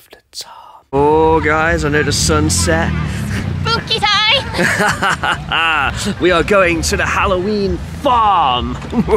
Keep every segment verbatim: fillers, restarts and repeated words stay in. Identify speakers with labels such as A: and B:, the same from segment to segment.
A: after dark. Oh guys, I know the sun's set.
B: Spooky time!
A: We are going to the Halloween farm.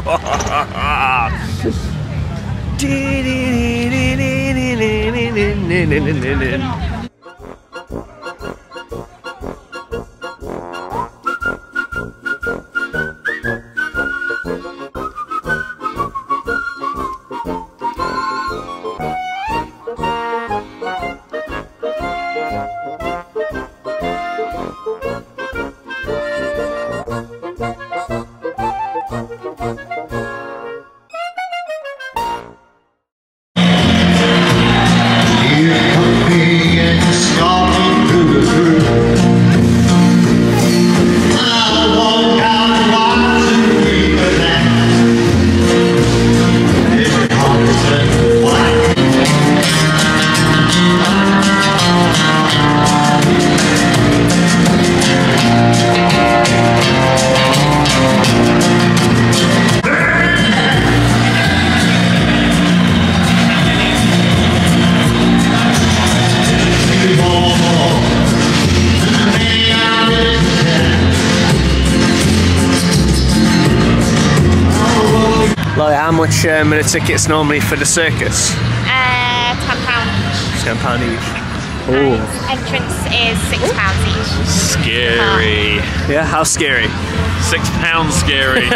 A: How much um, are the tickets normally for the circus?
B: Uh, ten pounds.
A: ten pounds each.
B: And entrance is six pounds each.
C: Scary.
A: Yeah, how scary?
C: Six pounds scary.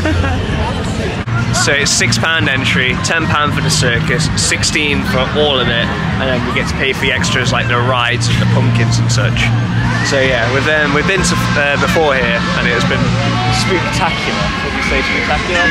A: So it's six pound entry, ten pound for the circus, sixteen for all of it, and then we get to pay for the extras like the rides and the pumpkins and such. So yeah, we've um, we've been to uh, before here, and it has been spectacular. Would you say spectacular?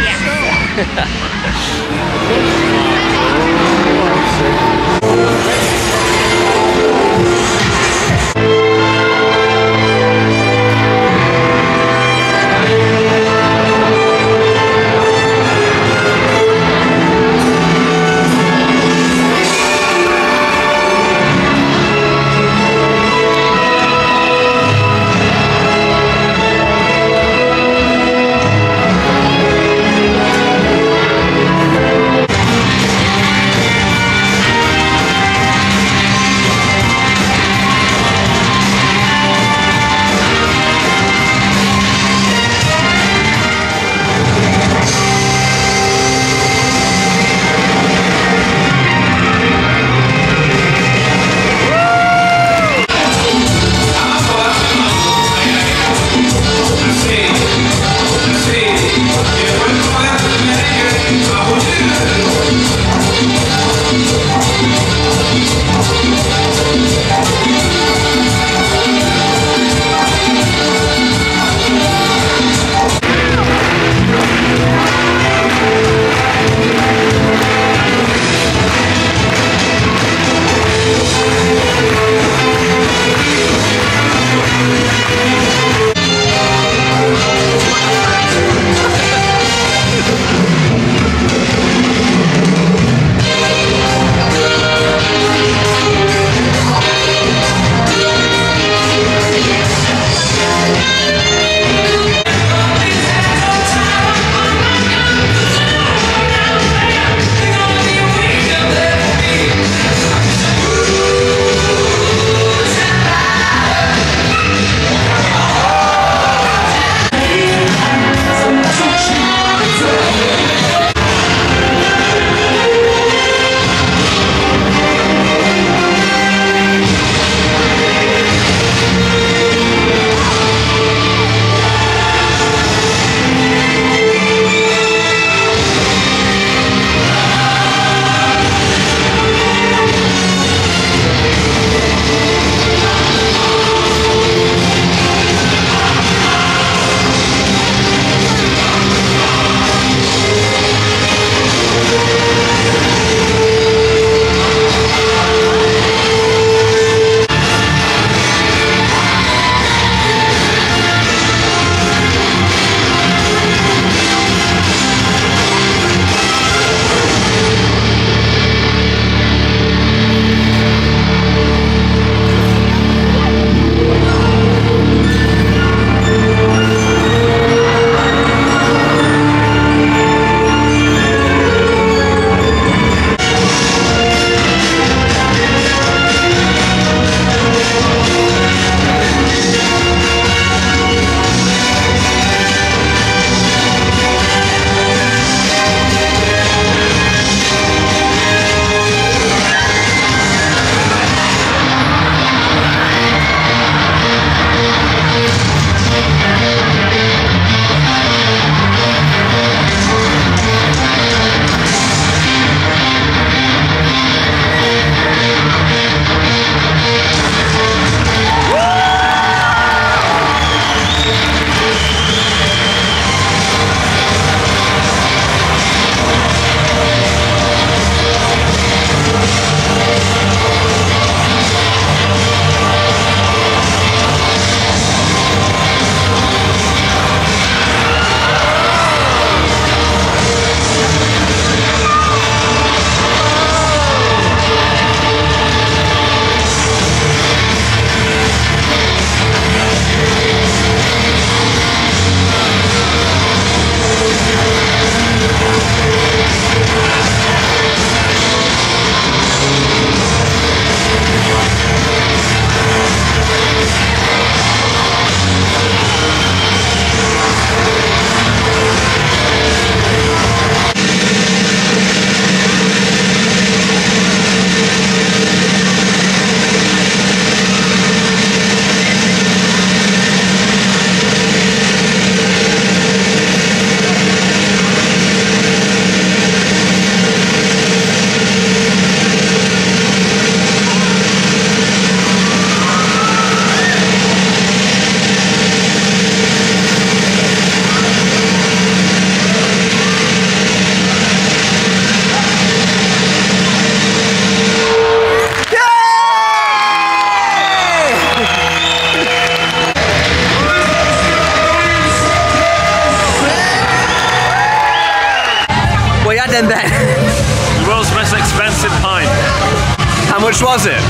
A: How much was it?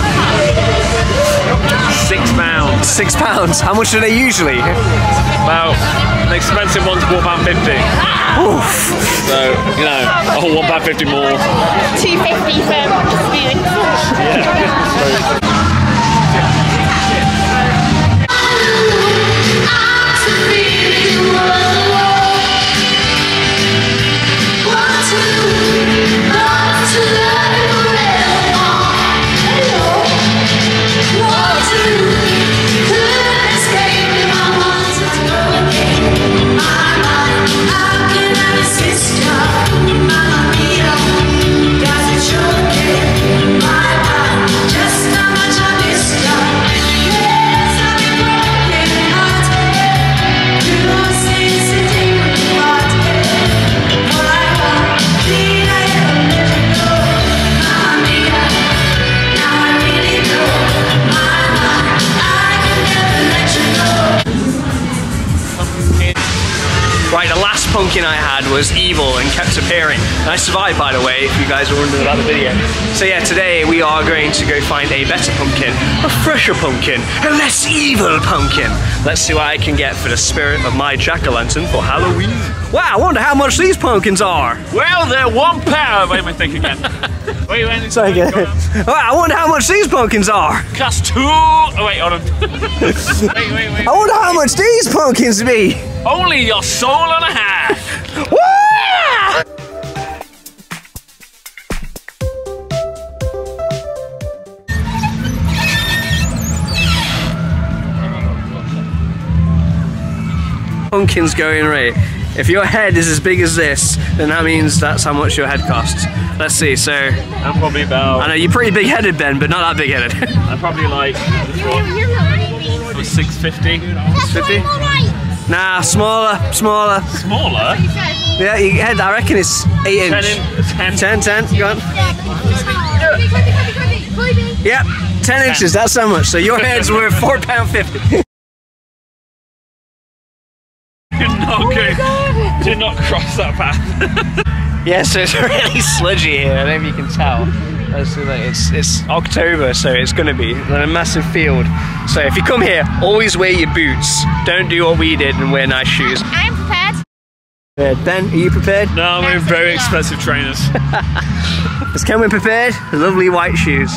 C: Six pounds.
A: Six pounds. How much are they usually?
C: Well, the expensive one's one pound fifty.
A: Oof.
C: So you know, oh, one pound fifty more.
B: two fifty for spoons.
C: Yeah.
A: Right, the last pumpkin I had was evil and kept appearing. And I survived, by the way, if you guys are wondering about the video. So yeah, today we are going to go find a better pumpkin, a fresher pumpkin, a less evil pumpkin. Let's see what I can get for the spirit of my jack-o'-lantern for Halloween. Wow, I wonder how much these pumpkins are.
C: Well, they're one pound. Wait, wait, think again. Wait, wait.
A: Sorry again. Wow, I wonder how much these pumpkins are.
C: Cost two. Oh, wait, hold on. wait, wait, wait.
A: I wonder how much these pumpkins be.
C: Only your soul and a half.
A: Woo! Pumpkin's going right. If your head is as big as this, then that means that's how much your head costs. Let's see, so...
C: I'm probably about...
A: I know, you're pretty big-headed, Ben, but not that big-headed.
C: I'm probably like... six fifty.
A: six fifty? Nah, smaller, smaller.
C: Smaller?
A: Yeah, your head, I reckon it's eight inch.
C: ten, ten.
A: ten, ten, go on. Yep, ten inches, that's how much. So your head's worth four pound fifty.
C: You're not good. Do not cross that path.
A: Yeah, so it's really sludgy here, I don't know if you can tell. It's, it's October, so it's going to be a massive field. So if you come here, always wear your boots. Don't do what we did and wear nice shoes.
B: I'm prepared.
A: Ben, are you prepared?
C: No, I'm wearing very expensive trainers.
A: Is Cameron prepared? Lovely white shoes.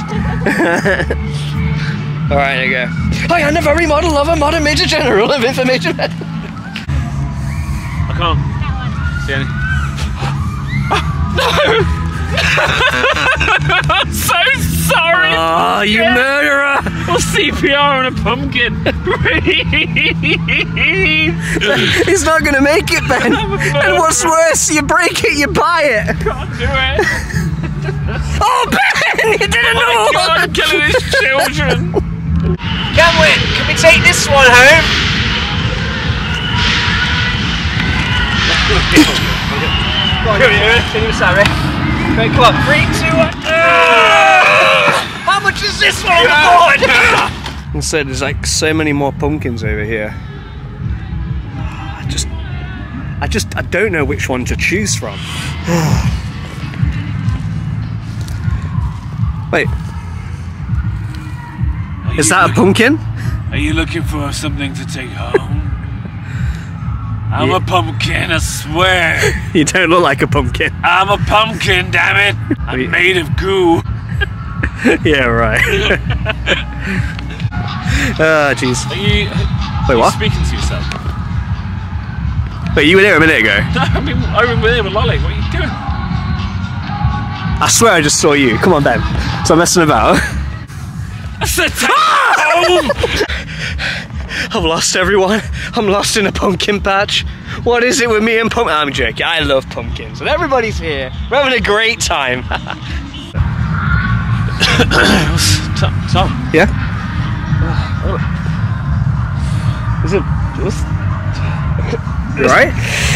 A: Alright, there you go. Hi, I'm a very model of a modern Major General of Information.
C: I can't see any. No! I'm so sorry!
A: Oh, you
C: yeah.
A: murderer!
C: Or C P R on a pumpkin.
A: He's not gonna make it, Ben. And what's worse, you break it, you buy it.
C: I can't do it.
A: Oh, Ben! You didn't know!
C: Oh my God, I'm killing his children.
A: Cameron, can we take this one home? Go on, can you sorry? Okay, come on, three, two, one. How much is this one? And so there's like so many more pumpkins over here. I just, I just, I don't know which one to choose from. Wait,
C: Are
A: is that a pumpkin?
C: Are you looking for something to take home? I'm
A: Yeah.
C: a pumpkin, I swear.
A: You don't look like a pumpkin.
C: I'm a pumpkin, damn it. I'm
A: Wait.
C: made of goo.
A: Yeah, right. Ah, jeez.
C: Are you, are
A: Wait,
C: you
A: what?
C: speaking to yourself?
A: Wait, you were there a minute ago.
C: No, I mean, over there with Lolly. What are you doing?
A: I swear I just saw you. Come on, Ben. Stop messing about.
C: I said take home!
A: I've lost everyone. I'm lost in a pumpkin patch. What is it with me and pumpkin? I'm joking. I love pumpkins. And everybody's here. We're having a great time.
C: Tom, Tom.
A: Yeah? Is it just... You alright?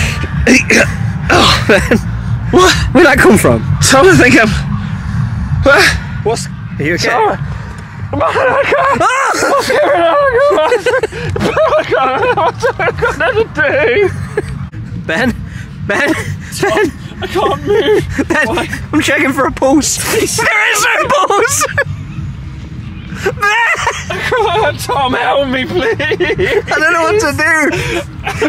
A: Oh, man. What? Where'd that come from?
C: Tom, I think I'm... What?
A: What's... Are you okay?
C: Tom. I can't. What's going on? I can't. What am I going to do?
A: Ben? Ben? Ben?
C: I can't move.
A: Ben,
C: Why?
A: I'm checking for a pulse. There is no pulse!
C: Tom, help me, please.
A: I don't know what to do.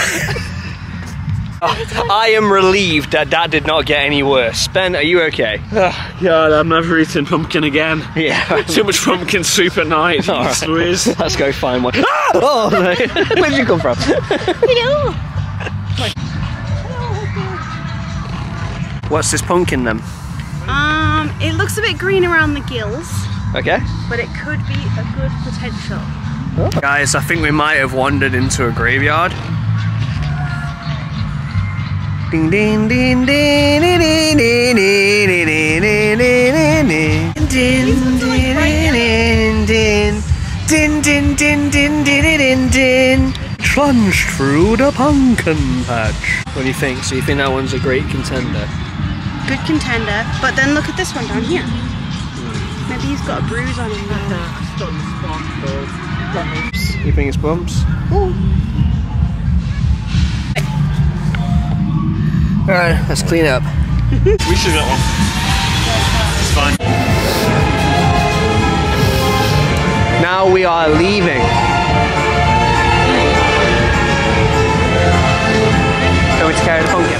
A: I am relieved that that did not get any worse. Ben, are you okay?
C: Oh, God, I'm never eating pumpkin again.
A: Yeah.
C: Too much pumpkin soup at night.
A: All right.
C: Louise.
A: Let's go find one. Oh, no. Where did you come from?
B: Hello.
A: What's this pumpkin then?
D: Um, it looks a bit green around the gills,
A: Okay.
D: but it could be a good potential.
A: Oh. Guys, I think we might have wandered into a graveyard. Ding ding ding ding ding ding ding ding ding ding ding ding ding ding. Plunged through the pumpkin patch. What do you think? So you think that one's a great contender?
D: Good contender, but then look at this one down here. Maybe he's got a bruise on him now.
A: You think it's bumps?
D: Ooh.
A: Alright, let's clean up.
C: We should get one. It's fine.
A: Now we are leaving. Going to carry the pumpkin.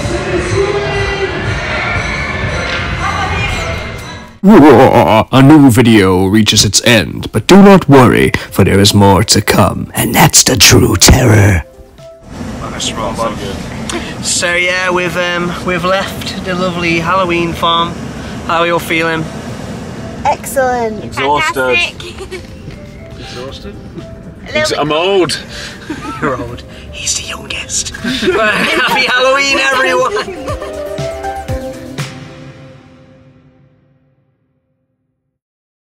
E: A new video reaches its end, but do not worry, for there is more to come, and that's the true terror.
A: Nice robot. So yeah, we've um, we've left the lovely Halloween farm. How are you all feeling?
D: Excellent.
C: Exhausted.
B: Fantastic.
C: Exhausted?
B: A little bit
C: I'm old.
A: You're old. He's the youngest. Happy Halloween, everyone.